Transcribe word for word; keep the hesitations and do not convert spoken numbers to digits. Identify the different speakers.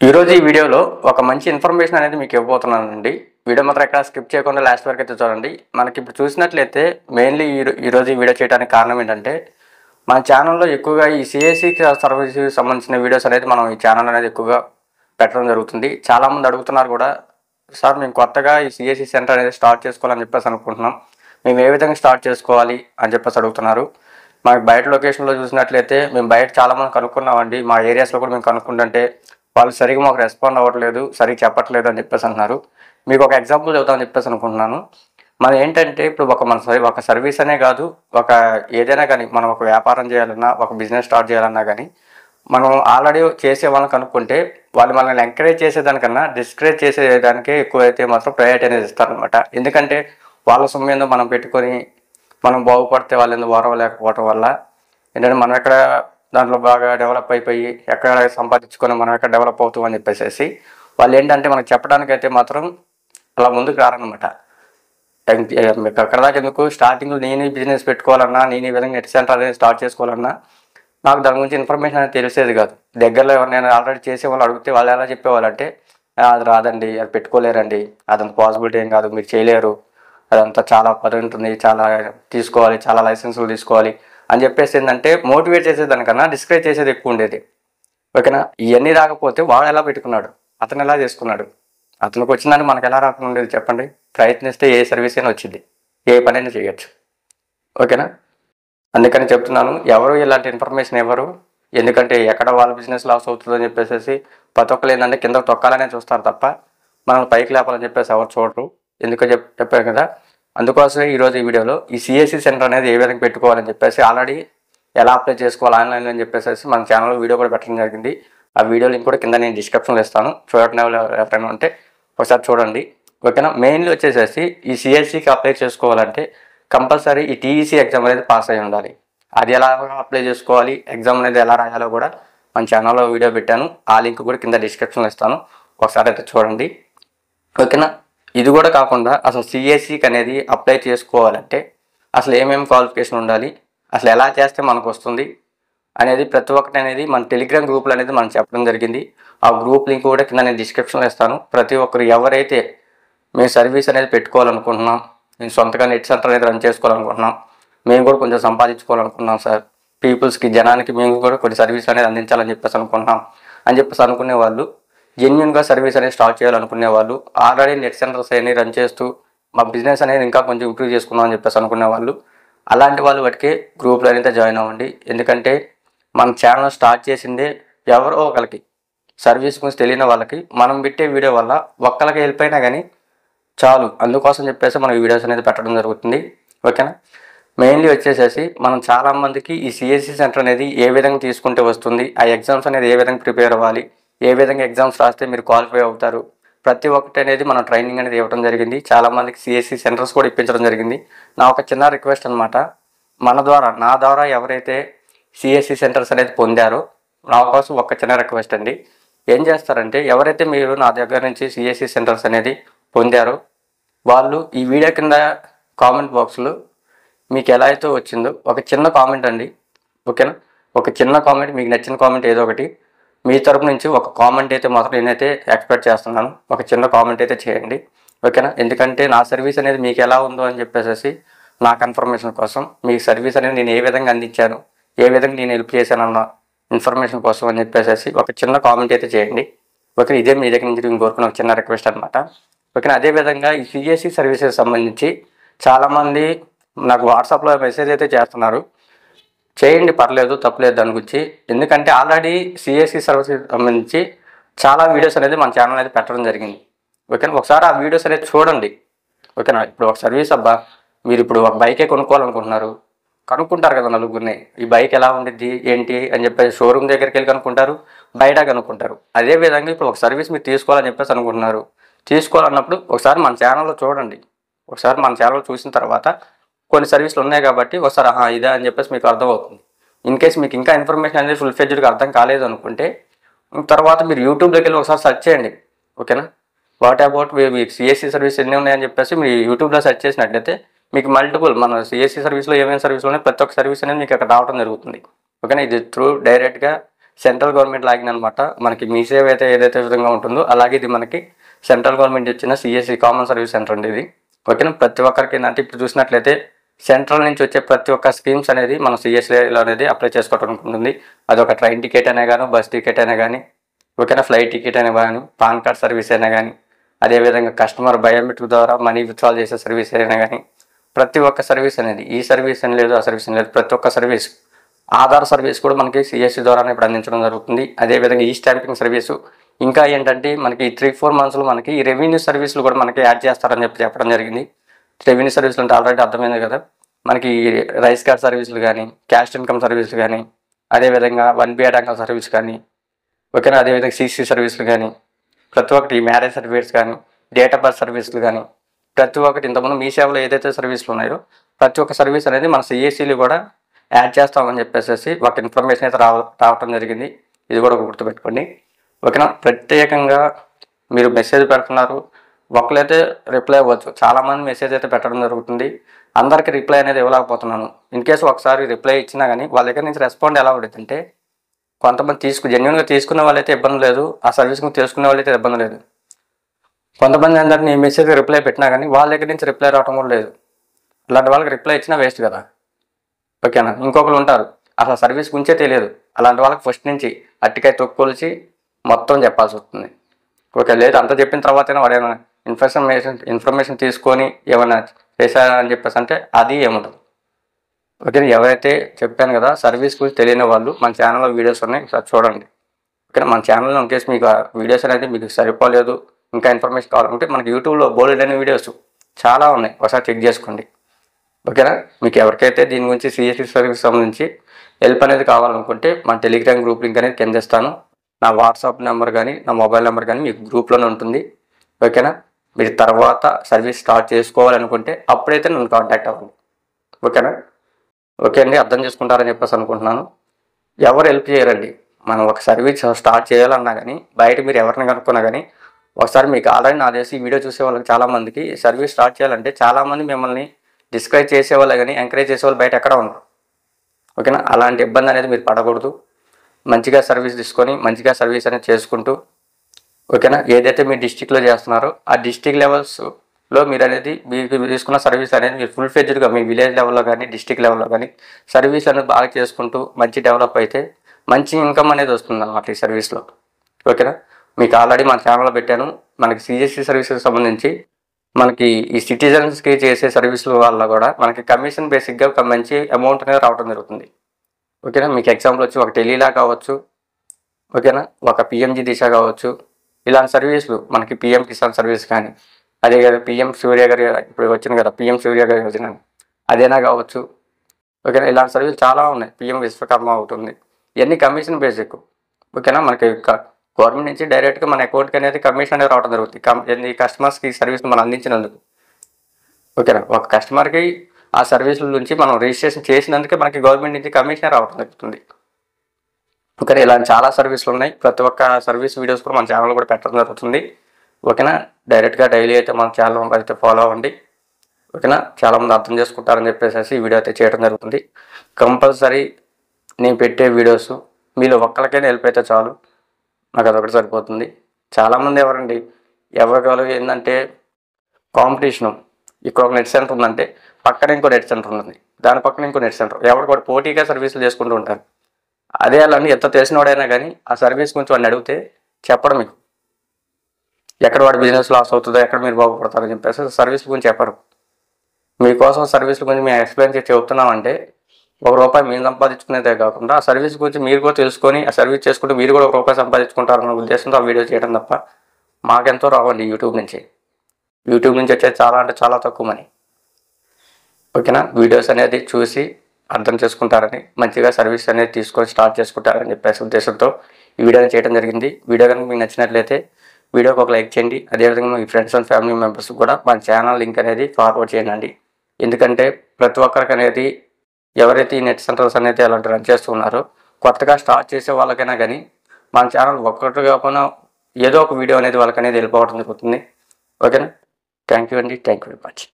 Speaker 1: ఈరోజు ఈ వీడియోలో ఒక మంచి ఇన్ఫర్మేషన్ అనేది మీకు ఇవ్వబోతున్నానండి. వీడియో మాత్రం ఎక్కడ స్కిప్ చేయకుండా లాస్ట్ వరకు అయితే చూడండి. మనకి ఇప్పుడు చూసినట్లయితే మెయిన్లీ ఈరోజు ఈ వీడియో చేయడానికి కారణం ఏంటంటే, మన ఛానల్లో ఎక్కువగా ఈ సిఎస్సి సర్వీస్కి సంబంధించిన వీడియోస్ అనేది మనం ఈ ఛానల్ అనేది ఎక్కువగా పెట్టడం జరుగుతుంది. చాలామంది అడుగుతున్నారు కూడా, సార్ మేము కొత్తగా ఈ సిఎస్సి సెంటర్ అనేది స్టార్ట్ చేసుకోవాలని చెప్పేసి అనుకుంటున్నాం, మేము ఏ విధంగా స్టార్ట్ చేసుకోవాలి అని చెప్పేసి అడుగుతున్నారు. మాకు బయట లొకేషన్లో చూసినట్లయితే మేము బయట చాలామంది కనుక్కున్నామండి, మా ఏరియాస్లో కూడా మేము కనుక్కుంటుంటే వాళ్ళు సరిగ్గా మాకు రెస్పాండ్ అవ్వట్లేదు, సరిగ్గా చెప్పట్లేదు అని చెప్పేసి అంటున్నారు. మీకు ఒక ఎగ్జాంపుల్ చెబుతామని చెప్పేసి అనుకుంటున్నాను. మనం ఏంటంటే ఇప్పుడు ఒక మన ఒక సర్వీస్ అనే కాదు, ఒక ఏదైనా కానీ మనం ఒక వ్యాపారం చేయాలన్నా, ఒక బిజినెస్ స్టార్ట్ చేయాలన్నా కానీ మనం ఆల్రెడీ చేసే వాళ్ళని కనుక్కుంటే వాళ్ళు మనల్ని ఎంకరేజ్ చేసేదానికన్నా డిస్కరేజ్ చేసేదానికే ఎక్కువైతే మాత్రం ప్రయారిటీ అనేది ఇస్తారనమాట. ఎందుకంటే వాళ్ళ సొమ్ము మనం పెట్టుకొని మనం బాగుపడితే వాళ్ళు ఎందుకు ఓరవలేకపోవటం వల్ల ఏంటంటే మనం ఎక్కడ దాంట్లో బాగా డెవలప్ అయిపోయి ఎక్కడ సంపాదించుకొని మనం ఎక్కడ డెవలప్ అవుతాం అని చెప్పేసి వాళ్ళు ఏంటంటే మనకు చెప్పడానికైతే మాత్రం అలా ముందుకు రారనమాట. అక్కడ దాకా ఎందుకు స్టార్టింగ్లో నేను బిజినెస్ పెట్టుకోవాలన్నా, నేను ఈ విధంగా నెట్ సెంటర్ అనేది స్టార్ట్ చేసుకోవాలన్నా నాకు దాని గురించి ఇన్ఫర్మేషన్ అనేది తెలిసేది కాదు. దగ్గరలో ఎవరినైనా ఆల్రెడీ చేసే వాళ్ళు అడిగితే వాళ్ళు ఎలా చెప్పేవాళ్ళు అంటే, అది రాదండి, అది పెట్టుకోలేరండి, అదంత పాసిబిలిటీ ఏం కాదు, మీరు చేయలేరు, అదంతా చాలా పని ఉంటుంది, చాలా తీసుకోవాలి, చాలా లైసెన్సులు తీసుకోవాలి అని చెప్పేసి ఏంటంటే మోటివేట్ చేసేదానికన్నా డిస్కరేజ్ చేసేది ఎక్కువ ఉండేది. ఓకేనా. ఇవన్నీ రాకపోతే వాడు ఎలా పెట్టుకున్నాడు, అతను ఎలా చేసుకున్నాడు, అతనికి వచ్చిందని మనకు ఎలా రాకుండా ఉండేది చెప్పండి. ప్రయత్నిస్తే ఏ సర్వీస్ అయినా వచ్చింది, ఏ పని అయినా చేయొచ్చు. ఓకేనా. అందుకని చెప్తున్నాను, ఎవరు ఇలాంటి ఇన్ఫర్మేషన్ ఎవరు, ఎందుకంటే ఎక్కడ వాళ్ళ బిజినెస్ లాస్ అవుతుందని చెప్పేసి ప్రతి ఒక్కరు ఏంటంటే కింద తొక్కాలనే చూస్తారు తప్ప మనల్ని పైకి లేపాలని చెప్పేసి ఎవరు చూడరు. ఎందుకో చెప్ చెప్పారు కదా. అందుకోసమే ఈరోజు ఈ వీడియోలో ఈ సిఎస్సి సెంటర్ అనేది ఏ విధంగా పెట్టుకోవాలని చెప్పేసి, ఆల్రెడీ ఎలా అప్లై చేసుకోవాలి ఆన్లైన్లో అని చెప్పేసి మన ఛానల్లో వీడియో కూడా పెట్టడం జరిగింది. ఆ వీడియో లింక్ కూడా కింద నేను డిస్క్రిప్షన్లో ఇస్తాను, చూడటం ఎవరైనా ఉంటే ఒకసారి చూడండి. ఓకేనా. మెయిన్లీ వచ్చేసేసి ఈ సిఎస్సికి అప్లై చేసుకోవాలంటే కంపల్సరీ ఈ టీఈసీ ఎగ్జామ్ అనేది పాస్ అయి ఉండాలి. అది ఎలా అప్లై చేసుకోవాలి, ఎగ్జామ్ అనేది ఎలా రాయాలో కూడా మన ఛానల్లో వీడియో పెట్టాను, ఆ లింక్ కూడా కింద డిస్క్రిప్షన్లో ఇస్తాను, ఒకసారి అయితే చూడండి. ఓకేనా. ఇది కూడా కాకుండా అసలు సిఎస్సికి అనేది అప్లై చేసుకోవాలంటే అసలు ఏమేమి క్వాలిఫికేషన్ ఉండాలి, అసలు ఎలా చేస్తే మనకు వస్తుంది అనేది ప్రతి ఒక్కటి అనేది మన టెలిగ్రామ్ గ్రూప్లో అనేది మనం చెప్పడం జరిగింది. ఆ గ్రూప్ లింక్ కూడా కింద నేను డిస్క్రిప్షన్లో ఇస్తాను. ప్రతి ఒక్కరు ఎవరైతే మేము సర్వీస్ అనేది పెట్టుకోవాలనుకుంటున్నాం, మేము సొంతగా నెట్ సెంటర్ అనేది రన్ చేసుకోవాలనుకుంటున్నాం, మేము కూడా కొంచెం సంపాదించుకోవాలనుకుంటున్నాం సార్, పీపుల్స్కి జనానికి మేము కూడా కొన్ని సర్వీస్ అనేది అందించాలని చెప్పేసి అనుకుంటున్నాం అని చెప్పేసి అనుకునే వాళ్ళు, జెన్యున్గా సర్వీస్ అనేది స్టార్ట్ చేయాలనుకునే వాళ్ళు, ఆల్రెడీ నెట్ సెంటర్స్ అనేది రన్ చేస్తూ మా బిజినెస్ అనేది ఇంకా కొంచెం ఇంప్రూవ్ చేసుకుందాం అని చెప్పేసి అనుకునే వాళ్ళు, అలాంటి వాళ్ళు వాటికి గ్రూప్లో అయితే జాయిన్ అవ్వండి. ఎందుకంటే మన ఛానల్ స్టార్ట్ చేసిందే ఎవరో ఒకరికి సర్వీస్ గురించి తెలియని వాళ్ళకి మనం పెట్టే వీడియో వల్ల ఒక్కరికి హెల్ప్ అయినా కానీ చాలు, అందుకోసం చెప్పేసి మనం ఈ వీడియోస్ అనేది పెట్టడం జరుగుతుంది. ఓకేనా. మెయిన్లీ వచ్చేసేసి మనం చాలామందికి ఈ సిఎస్సి సెంటర్ అనేది ఏ విధంగా తీసుకుంటే వస్తుంది, ఆ ఎగ్జామ్స్ అనేది ఏ విధంగా ప్రిపేర్ అవ్వాలి, ఏ విధంగా ఎగ్జామ్స్ రాస్తే మీరు క్వాలిఫై అవుతారు, ప్రతి ఒక్కటి అనేది మనం ట్రైనింగ్ అనేది ఇవ్వడం జరిగింది. చాలామందికి సిఎస్సి సెంటర్స్ కూడా ఇప్పించడం జరిగింది. నా ఒక చిన్న రిక్వెస్ట్ అనమాట, మన ద్వారా నా ద్వారా ఎవరైతే సిఎస్సి సెంటర్స్ అనేది పొందారో నా కోసం ఒక చిన్న రిక్వెస్ట్ అండి. ఏం చేస్తారంటే, ఎవరైతే మీరు నా దగ్గర నుంచి సిఎస్సి సెంటర్స్ అనేది పొందారో వాళ్ళు ఈ వీడియో కింద కామెంట్ బాక్స్లో మీకు ఎలా అయితే వచ్చిందో ఒక చిన్న కామెంట్ అండి. ఓకేనా. ఒక చిన్న కామెంట్, మీకు నచ్చిన కామెంట్ ఏదో ఒకటి మీ తరపు నుంచి ఒక కామెంట్ అయితే మాత్రం నేనైతే ఎక్స్పెక్ట్ చేస్తున్నాను. ఒక చిన్న కామెంట్ అయితే చేయండి. ఓకేనా. ఎందుకంటే నా సర్వీస్ అనేది మీకు ఎలా ఉందో అని చెప్పేసి నా కన్ఫర్మేషన్ కోసం, మీ సర్వీస్ అనేది నేను ఏ విధంగా అందించాను, ఏ విధంగా నేను హెల్ప్ చేశానన్న ఇన్ఫర్మేషన్ కోసం అని చెప్పేసి ఒక చిన్న కామెంట్ అయితే చేయండి. ఓకే. ఇదే మీ దగ్గర నుంచి నేను కోరుకున్న ఒక చిన్న రిక్వెస్ట్ అనమాట. ఓకేనా. అదేవిధంగా ఈ సిఎస్సి సర్వీసెస్ సంబంధించి చాలామంది నాకు వాట్సాప్లో మెసేజ్ అయితే చేస్తున్నారు, చేయండి పర్లేదు, తప్పలేదు దాని గురించి. ఎందుకంటే ఆల్రెడీ సిఎస్సి సర్వీసెస్ సంబంధించి చాలా వీడియోస్ అనేది మన ఛానల్ అనేది పెట్టడం జరిగింది. ఓకేనా. ఒకసారి ఆ వీడియోస్ అనేది చూడండి. ఓకేనా. ఇప్పుడు ఒక సర్వీస్ అబ్బా, మీరు ఇప్పుడు ఒక బైకే కొనుక్కోవాలనుకుంటున్నారు, కనుక్కుంటారు కదా నలుగురిని, ఈ బైక్ ఎలా ఉండిద్ది ఏంటి అని చెప్పేసి షోరూమ్ దగ్గరికి వెళ్ళి కనుక్కుంటారు, బయట కనుక్కుంటారు. అదేవిధంగా ఇప్పుడు ఒక సర్వీస్ మీరు తీసుకోవాలని చెప్పేసి అనుకుంటున్నారు, తీసుకోవాలన్నప్పుడు ఒకసారి మన ఛానల్లో చూడండి. ఒకసారి మన ఛానల్ చూసిన తర్వాత కొన్ని సర్వీసులు ఉన్నాయి కాబట్టి ఒకసారి ఇదే అని చెప్పేసి మీకు అర్థమవుతుంది. ఇన్ కేస్ మీకు ఇంకా ఇన్ఫర్మేషన్ అనేది ఫుల్ ఫ్లెడ్జ్డ్గా అర్థం కాలేదు అనుకుంటే తర్వాత మీరు యూట్యూబ్లోకి వెళ్ళి ఒకసారి సెర్చ్ చేయండి. ఓకేనా. వాట్ అబౌట్ మీకు సిఎస్సి సర్వీస్ ఎన్ని ఉన్నాయని చెప్పేసి మీరు యూట్యూబ్లో సెర్చ్ చేసినట్లయితే మీకు మల్టిపుల్ మన సిఎస్సి సర్వీస్లో ఏమేమి సర్వీసులు ఉన్నాయి ప్రతి ఒక్క సర్వీస్ అనేది మీకు అక్కడ రావడం జరుగుతుంది. ఓకేనా. ఇది త్రూ డైరెక్ట్గా సెంట్రల్ గవర్నమెంట్ లాగినమాట. మనకి మీ సేవ అయితే ఏదైతే విధంగా ఉంటుందో అలాగే ఇది మనకి సెంట్రల్ గవర్నమెంట్ ఇచ్చిన సిఎస్సి కామన్ సర్వీస్ సెంటర్ అండి ఇది. ఓకేనా, ప్రతి ఒక్కరికి ఏంటంటే ఇప్పుడు చూసినట్లయితే సెంట్రల్ నుంచి వచ్చే ప్రతి ఒక్క స్కీమ్స్ అనేది మనం సిఎస్సిలో అనేది అప్లై చేసుకోవడం ఉంటుంది. అదొక ట్రైన్ టికెట్ అయినా కానీ, బస్ టికెట్ అయినా కానీ, ఓకేనా, ఫ్లైట్ టికెట్ అయినా కానీ, పాన్ కార్డ్ సర్వీస్ అయినా కానీ, అదేవిధంగా కస్టమర్ బయోమెట్రిక్ ద్వారా మనీ విత్డ్రాల్ చేసే సర్వీస్ అయినా కానీ, ప్రతి ఒక్క సర్వీస్ అనేది ఈ సర్వీస్ అని లేదు, ఆ సర్వీస్ అని లేదు, ప్రతి ఒక్క సర్వీస్, ఆధార్ సర్వీస్ కూడా మనకి సిఎస్సి ద్వారానే ఇప్పుడు అందించడం జరుగుతుంది. అదేవిధంగా ఈ స్టాంపింగ్ సర్వీసు, ఇంకా ఏంటంటే మనకి త్రీ ఫోర్ మంత్స్లో మనకి ఈ రెవెన్యూ సర్వీసులు కూడా మనకి యాడ్ చేస్తారని చెప్పి చెప్పడం జరిగింది. రెవెన్యూ సర్వీసులు అంటే ఆల్రెడీ అర్థమైంది కదా, మనకి రైస్ కార్డ్ సర్వీసులు కానీ, క్యాస్ట్ ఇన్కమ్ సర్వీసులు కానీ, అదేవిధంగా వన్ బి అడాంకల్ సర్వీస్ కానీ, ఓకేనా, అదేవిధంగా సీసీ సర్వీసులు కానీ, ప్రతి ఒక్కటి మ్యారేజ్ సర్టిఫికేట్స్ కానీ, డేట్ ఆఫ్ బర్త్ సర్వీసులు కానీ, ప్రతి ఒక్కటి ఇంతకుముందు మీ సేవలో ఏదైతే సర్వీసులు ఉన్నాయో ప్రతి ఒక్క సర్వీస్ అనేది మన సిఎస్సిలు కూడా యాడ్ చేస్తామని చెప్పేసి ఒక ఇన్ఫర్మేషన్ అయితే రావ రావటం జరిగింది. ఇది కూడా గుర్తుపెట్టుకోండి. ఓకేనా, ప్రత్యేకంగా మీరు మెసేజ్ పెడుతున్నారు, ఒకళ్ళైతే రిప్లై అవ్వచ్చు, చాలామంది మెసేజ్ అయితే పెట్టడం జరుగుతుంది. అందరికీ రిప్లై అనేది ఇవ్వలేకపోతున్నాను. ఇన్ కేసు ఒకసారి రిప్లై ఇచ్చినా కానీ వాళ్ళ దగ్గర నుంచి రెస్పాండ్ ఎలా ఉంటుందంటే, కొంతమంది తీసుకు జెన్యున్గా తీసుకునే వాళ్ళైతే ఇబ్బంది లేదు, ఆ సర్వీస్ తీసుకునే వాళ్ళైతే ఇబ్బంది లేదు. కొంతమంది ఏంటంటే నీ మెసేజ్ రిప్లై పెట్టినా కానీ వాళ్ళ దగ్గర నుంచి రిప్లై రావడం కూడా లేదు. అలాంటి వాళ్ళకి రిప్లై ఇచ్చినా వేస్ట్ కదా. ఓకేనా, ఇంకొకరు ఉంటారు అసలు సర్వీస్ గురించే తెలియదు, అలాంటి వాళ్ళకి ఫస్ట్ నుంచి అట్టికాయ తొక్కుకొలిచి మొత్తం చెప్పాల్సి వస్తుంది. ఓకే, లేదు అంతా చెప్పిన తర్వాతైనా వాడు ఏమైనా ఇన్ఫర్మేషన్ ఇన్ఫర్మేషన్ తీసుకొని ఏమైనా చేశారని చెప్పేసి అంటే అది ఏముండదు. ఓకే, ఎవరైతే చెప్పాను కదా సర్వీస్ గురించి తెలియని వాళ్ళు మన ఛానల్లో వీడియోస్ ఉన్నాయి, ఒకసారి చూడండి. ఓకే, మన ఛానల్లో ఇన్ కేసు మీకు వీడియోస్ అనేది మీకు సరిపోలేదు, ఇంకా ఇన్ఫర్మేషన్ కావాలంటే మనకి యూట్యూబ్లో బోల్డ్ అనే వీడియోస్ చాలా ఉన్నాయి, ఒకసారి చెక్ చేసుకోండి. ఓకేనా, మీకు ఎవరికైతే దీని గురించి సిఎస్సి సర్వీస్ సంబంధించి హెల్ప్ అనేది కావాలనుకుంటే మన టెలిగ్రామ్ గ్రూప్ లింక్ అనేది కింద ఇస్తాను. నా వాట్సాప్ నెంబర్ కానీ నా మొబైల్ నెంబర్ కానీ మీకు గ్రూప్లోనే ఉంటుంది. ఓకేనా, మీరు తర్వాత సర్వీస్ స్టార్ట్ చేసుకోవాలనుకుంటే అప్పుడైతే నన్ను కాంటాక్ట్ అవ్వండి. ఓకేనా, ఓకే అండి, అర్థం చేసుకుంటారని చెప్పేసి అనుకుంటున్నాను. ఎవరు హెల్ప్ చేయరండి, మనం ఒక సర్వీస్ స్టార్ట్ చేయాలన్నా కానీ బయట మీరు ఎవరిని కనుక్కున్నా కానీ ఒకసారి మీకు ఆల్రెడీ నా చేసి వీడియో చూసే వాళ్ళకి చాలామందికి సర్వీస్ స్టార్ట్ చేయాలంటే చాలామంది మిమ్మల్ని డిస్కరేజ్ చేసేవాళ్ళు కానీ ఎంకరేజ్ చేసేవాళ్ళు బయట ఎక్కడ ఉన్నారు. ఓకేనా, అలాంటి ఇబ్బంది అనేది మీరు పడకూడదు. మంచిగా సర్వీస్ తీసుకొని మంచిగా సర్వీస్ అనేది చేసుకుంటూ, ఓకేనా, ఏదైతే మీరు డిస్టిక్లో చేస్తున్నారో ఆ డిస్టిక్ లెవెల్స్లో మీరు అనేది మీకు తీసుకున్న సర్వీస్ అనేది మీరు ఫుల్ ఫ్లెడ్జ్డ్గా మీ విలేజ్ లెవెల్లో కానీ డిస్టిక్ లెవెల్లో కానీ సర్వీస్ అనేది బాగా చేసుకుంటూ మంచి డెవలప్ అయితే మంచి ఇన్కమ్ అనేది వస్తుంది అన్నమాట ఈ సర్వీస్లో. ఓకేనా, మీకు ఆల్రెడీ మన ఛానల్లో పెట్టాను, మనకి సిఎస్సి సర్వీసెస్ సంబంధించి మనకి ఈ సిటిజన్స్కి చేసే సర్వీసుల వల్ల కూడా మనకి కమిషన్ బేసిక్గా ఒక మంచి అమౌంట్ అనేది రావడం జరుగుతుంది. ఓకేనా, మీకు ఎగ్జాంపుల్ వచ్చి ఒక టెలీలా కావచ్చు, ఓకేనా, ఒక పిఎంజీ దిశ కావచ్చు, ఇలాంటి సర్వీసులు మనకి పిఎం కిసాన్ సర్వీస్ కానీ, అదే కదా పిఎం సూర్య గారి ఇప్పుడు వచ్చింది కదా పిఎం సూర్య గారి యోజన అదేనా కావచ్చు. ఓకేనా, ఇలాంటి సర్వీసులు చాలా ఉన్నాయి, పిఎం విశ్వకర్మ అవుతుంది, ఇవన్నీ కమిషన్ బేసిక్. ఓకేనా, మనకి గవర్నమెంట్ నుంచి డైరెక్ట్గా మన అకౌంట్కి అనేది కమిషన్ అనేది రావడం జరుగుతుంది కమ్ ఈ కస్టమర్స్కి ఈ సర్వీస్ మనం అందించినందుకు. ఓకేనా, ఒక కస్టమర్కి ఆ సర్వీసుల నుంచి మనం రిజిస్ట్రేషన్ చేసినందుకే మనకి గవర్నమెంట్ నుంచి కమిషన్ రావడం జరుగుతుంది. ఓకేనా, ఇలాంటి చాలా సర్వీసులు ఉన్నాయి, ప్రతి ఒక్క సర్వీస్ వీడియోస్ కూడా మన ఛానల్ కూడా పెట్టడం జరుగుతుంది. ఓకేనా, డైరెక్ట్గా డైలీ అయితే మన ఛానల్ అయితే ఫాలో అవ్వండి. ఓకేనా, చాలామంది అర్థం చేసుకుంటారని చెప్పేసి ఈ వీడియో అయితే చేయడం జరుగుతుంది. కంపల్సరీ నేను పెట్టే వీడియోస్ మీలో ఒక్కరికైనా హెల్ప్ అయితే చాలు, నాకు అదొకటి సరిపోతుంది. చాలామంది ఎవరండి ఎవరికాలు ఏంటంటే కాంపిటీషను, ఇక్కడ ఒక నెట్ సెంటర్ ఉందంటే పక్కన ఇంకో నెట్ సెంటర్ ఉంది, దాని పక్కన ఇంకో నెట్ సెంటర్, ఎవరు కూడా పోటీగా సర్వీసులు చేసుకుంటూ ఉంటారు. అదే అలాంటి ఎంత తెలిసినవాడైనా కానీ ఆ సర్వీస్ గురించి వాడిని అడిగితే చెప్పడం మీకు ఎక్కడ వాడి బిజినెస్ లాస్ అవుతుందో ఎక్కడ మీరు బాగుపడతారని చెప్పేసి సర్వీస్ గురించి చెప్పరు. మీకోసం సర్వీసుల గురించి మేము ఎక్స్ప్లెయిన్ చేసి చెబుతున్నామంటే ఒక రూపాయి మేము సంపాదించుకునేదే కాకుండా ఆ సర్వీస్ గురించి మీరు కూడా తెలుసుకొని ఆ సర్వీస్ చేసుకుంటే మీరు కూడా ఒక రూపాయి సంపాదించుకుంటారన్న ఉద్దేశంతో ఆ వీడియో చేయడం తప్ప మాకెంతో రావండి యూట్యూబ్ నుంచి. యూట్యూబ్ నుంచి వచ్చేది చాలా అంటే చాలా తక్కువ మనీ. ఓకేనా, వీడియోస్ అనేది చూసి అర్థం చేసుకుంటారని మంచిగా సర్వీస్ అనేది తీసుకొని స్టార్ట్ చేసుకుంటారని చెప్పేసి ఉద్దేశంతో ఈ వీడియోని చేయడం జరిగింది. వీడియో కనుక మీకు నచ్చినట్లయితే వీడియోకి ఒక లైక్ చేయండి, అదేవిధంగా మీ ఫ్రెండ్స్ అండ్ ఫ్యామిలీ మెంబర్స్ కూడా మన ఛానల్ లింక్ అనేది ఫార్వర్డ్ చేయండి. ఎందుకంటే ప్రతి ఒక్కరికి అనేది ఎవరైతే ఈ నెట్ సెంటర్స్ అనేది అలాంటి రన్ చేస్తున్నారో కొత్తగా స్టార్ట్ చేసే వాళ్ళకైనా కానీ మన ఛానల్ ఒక్కటి కాకుండా ఏదో ఒక వీడియో అనేది వాళ్ళకనేది వెళ్ళిపోవడం జరుగుతుంది. ఓకేనా, థ్యాంక్ యూ అండి, థ్యాంక్ యూ వెరీ మచ్.